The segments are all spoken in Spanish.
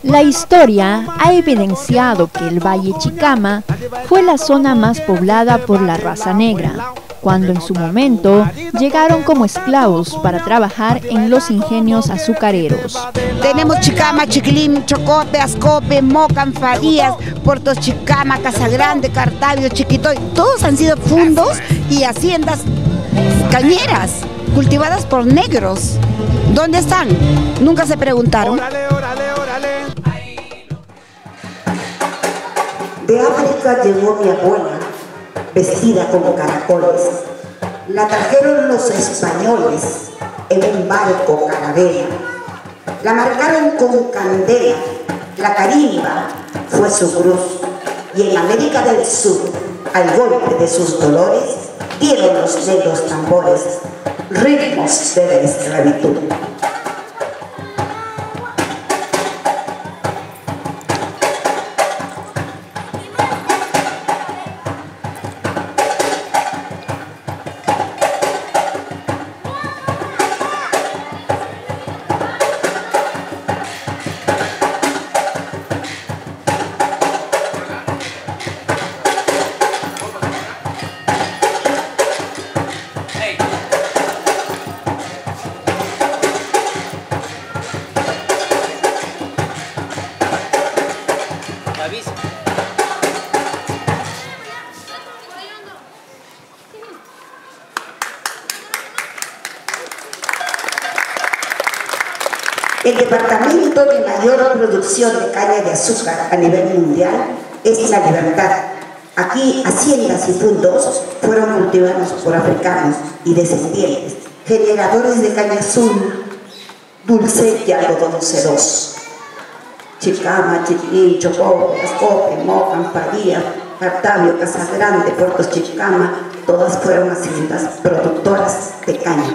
La historia ha evidenciado que el Valle Chicama fue la zona más poblada por la raza negra, cuando en su momento llegaron como esclavos para trabajar en los ingenios azucareros. Tenemos Chicama, Chiquilín, Chocope, Ascope, Mocan, Farías, Puerto Chicama, Casagrande, Cartavio, Chiquitoy, todos han sido fundos y haciendas cañeras cultivadas por negros. ¿Dónde están? Nunca se preguntaron. De África llegó mi abuela, vestida como caracoles. La trajeron los españoles en un barco caravela. La marcaron con candela, la carimba fue su cruz. Y en América del Sur, al golpe de sus dolores, dieron los negros tambores, ritmos de la esclavitud. El departamento de mayor producción de caña de azúcar a nivel mundial es La Libertad. Aquí haciendas y fundos fueron cultivados por africanos y descendientes, generadores de caña azul, dulce y algodón sedoso. Chicama, Chiquilín, Chocó, Ascope, Mocan, Faría, Cartavio, Casagrande, Puerto Chicama, todas fueron haciendas productoras de caña.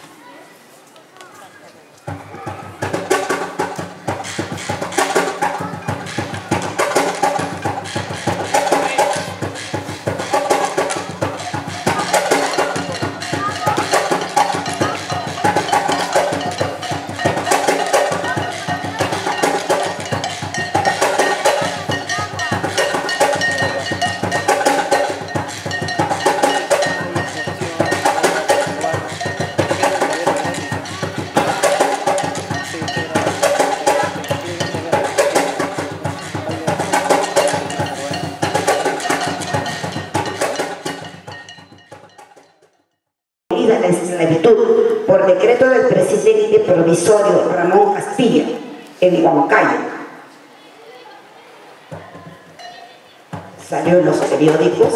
La esclavitud por decreto del presidente provisorio Ramón Castilla en Huancayo. Salió en los periódicos.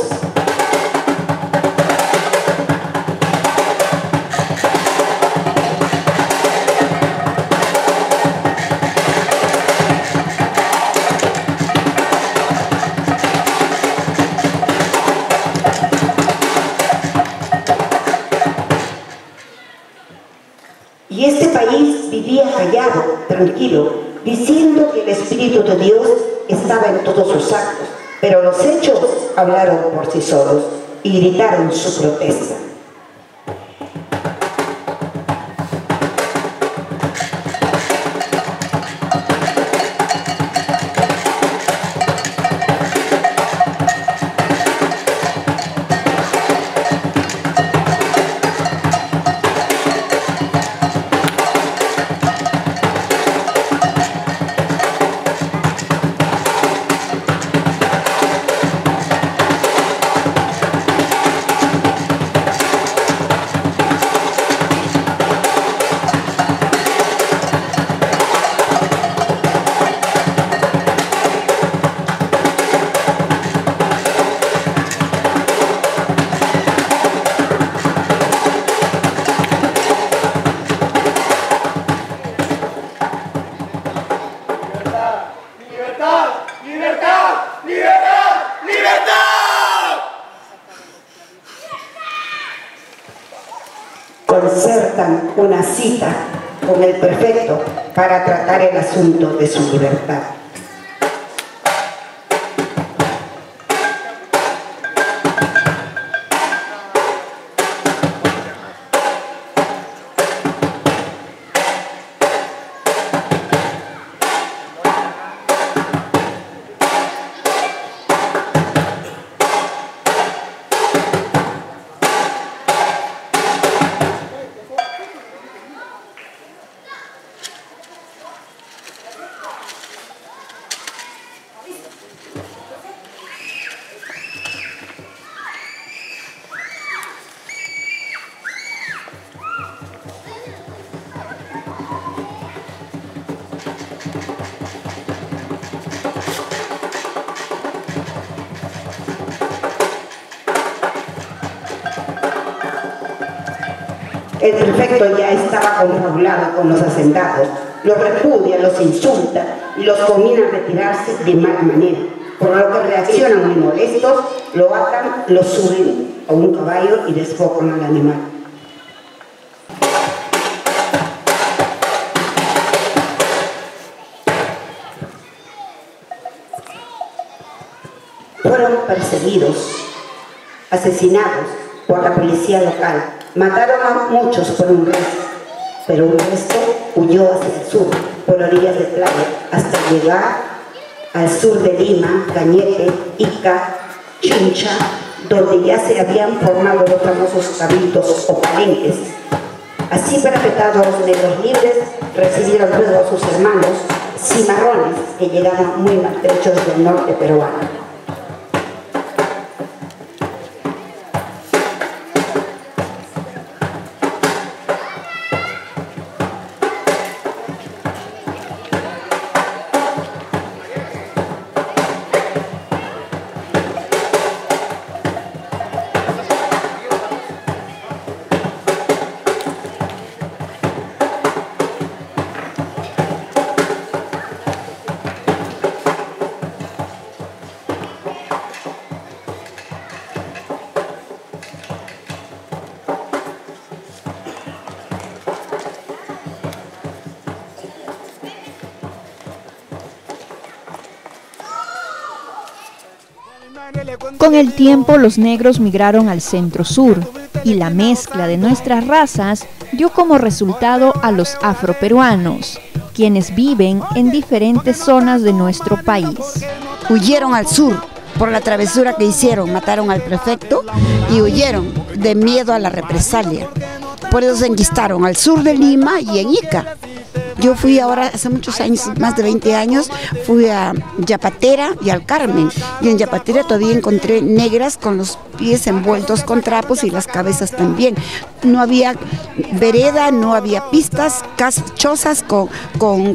Y este país vivía callado, tranquilo, diciendo que el Espíritu de Dios estaba en todos sus actos, pero los hechos hablaron por sí solos y gritaron su protesta. Concertan una cita con el prefecto para tratar el asunto de su libertad. El prefecto ya estaba confabulado con los hacendados, los repudia, los insulta y los conmina a retirarse de mala manera, por lo que reaccionan muy molestos, lo atan, lo suben a un caballo y despojan al animal. Fueron perseguidos, asesinados por la policía local. Mataron a muchos por un resto, pero un resto huyó hacia el sur, por orillas de playa, hasta llegar al sur de Lima, Cañete, Ica, Chincha, donde ya se habían formado los famosos cabildos o palenques. Así perpetrados los negros libres recibieron luego a sus hermanos cimarrones que llegaron muy maltrechos del norte peruano. Con el tiempo los negros migraron al centro-sur y la mezcla de nuestras razas dio como resultado a los afroperuanos, quienes viven en diferentes zonas de nuestro país. Huyeron al sur por la travesura que hicieron, mataron al prefecto y huyeron de miedo a la represalia. Por eso se enquistaron al sur de Lima y en Ica. Yo fui ahora, hace muchos años, más de 20 años, fui a Yapatera y al Carmen. Y en Yapatera todavía encontré negras con los pies envueltos con trapos y las cabezas también. No había vereda, no había pistas, chozas con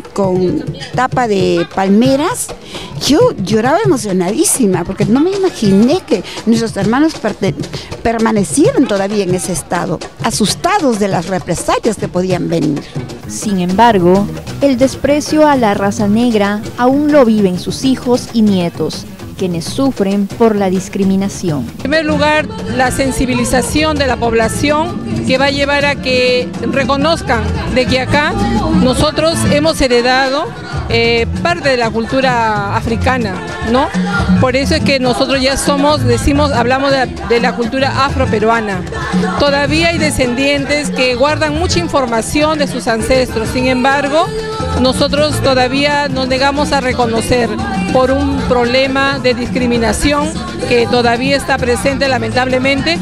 tapa de palmeras. Yo lloraba emocionadísima porque no me imaginé que nuestros hermanos permanecieran todavía en ese estado, asustados de las represalias que podían venir. Sin embargo, el desprecio a la raza negra aún lo viven sus hijos y nietos, quienes sufren por la discriminación. En primer lugar, la sensibilización de la población que va a llevar a que reconozcan de que acá nosotros hemos heredado parte de la cultura africana, ¿no? Por eso es que nosotros ya hablamos de la cultura afroperuana. Todavía hay descendientes que guardan mucha información de sus ancestros, sin embargo, nosotros todavía nos negamos a reconocer por un problema de discriminación que todavía está presente lamentablemente,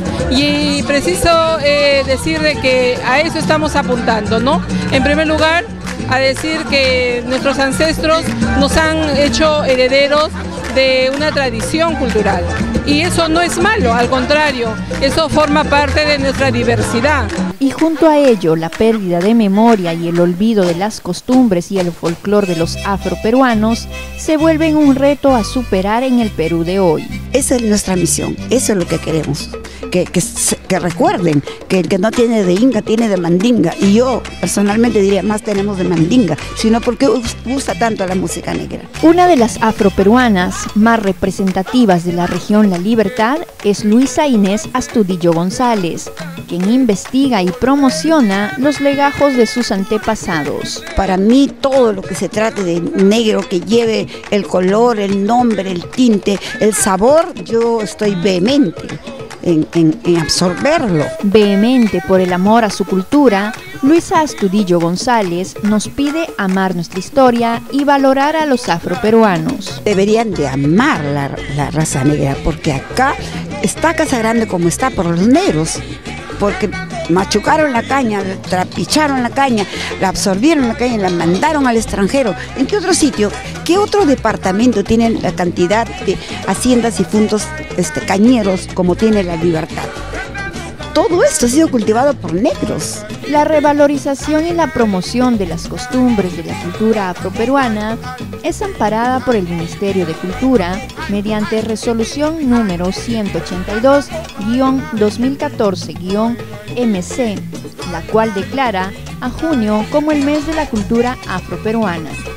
y preciso decir de que a eso estamos apuntando, ¿no? En primer lugar, a decir que nuestros ancestros nos han hecho herederos de una tradición cultural, y eso no es malo, al contrario, eso forma parte de nuestra diversidad. Y junto a ello, la pérdida de memoria y el olvido de las costumbres y el folclore de los afroperuanos se vuelven un reto a superar en el Perú de hoy. Esa es nuestra misión, eso es lo que queremos, que recuerden que el que no tiene de inga tiene de mandinga, y yo personalmente diría más tenemos de mandinga, sino porque gusta tanto la música negra. Una de las afroperuanas más representativas de la región La Libertad es Luisa Inés Astudillo González, quien investiga y promociona los legajos de sus antepasados. Para mí todo lo que se trate de negro, que lleve el color, el nombre, el tinte, el sabor, yo estoy vehemente en absorberlo. Vehemente por el amor a su cultura, Luisa Astudillo González nos pide amar nuestra historia y valorar a los afroperuanos. Deberían de amar la raza negra, porque acá está Casa Grande como está por los negros, porque machucaron la caña, trapicharon la caña, la absorbieron la caña y la mandaron al extranjero. ¿En qué otro sitio, qué otro departamento tiene la cantidad de haciendas y puntos cañeros como tiene La Libertad? Todo esto ha sido cultivado por negros. La revalorización y la promoción de las costumbres de la cultura afroperuana es amparada por el Ministerio de Cultura mediante resolución número 182-2014- OMC, la cual declara a junio como el mes de la cultura afroperuana.